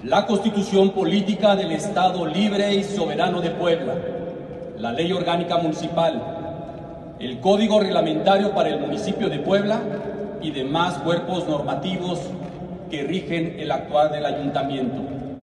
la Constitución Política del Estado Libre y Soberano de Puebla, la Ley Orgánica Municipal, el Código Reglamentario para el Municipio de Puebla y demás cuerpos normativos que rigen el actuar del Ayuntamiento.